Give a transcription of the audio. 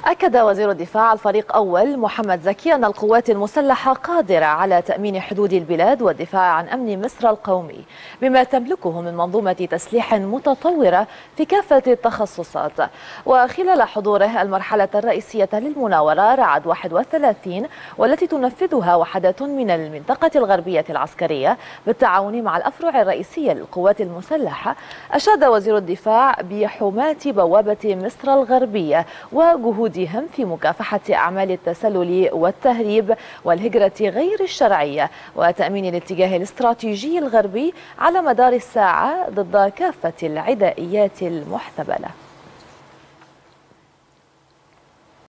أكد وزير الدفاع الفريق أول محمد زكي أن القوات المسلحة قادرة على تأمين حدود البلاد والدفاع عن أمن مصر القومي بما تملكه من منظومة تسليح متطورة في كافة التخصصات. وخلال حضوره المرحلة الرئيسية للمناورة رعد 31 والتي تنفذها وحدات من المنطقة الغربية العسكرية بالتعاون مع الأفرع الرئيسية للقوات المسلحة، أشاد وزير الدفاع بحماة بوابة مصر الغربية وجهودهم في مكافحة أعمال التسلل والتهريب والهجرة غير الشرعية وتأمين الاتجاه الاستراتيجي الغربي على مدار الساعة ضد كافة العدائيات المحتملة.